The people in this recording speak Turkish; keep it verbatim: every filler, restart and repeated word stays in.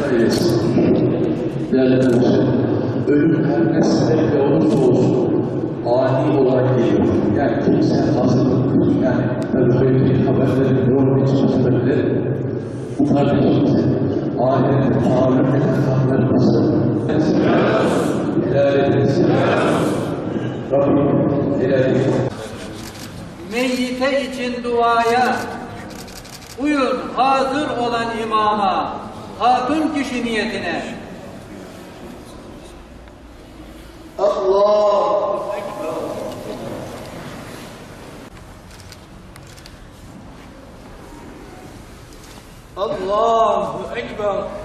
eylesin. Değerli kardeşlerim, ölüm her ne sebeple olursa olsun ani olarak geliyor. Yani kimse hazırlık, yani tabi hayırlı haberlerin yoğun geçme sebeple bu kardeşimize ahirette tahammül eden kanları nasıl? Helal edilsin. Rabbim helal edilsin. Meyyite için duaya uyun hazır olan imama, hatun kişi niyetine. Allahu Ekber. Allahu Ekber.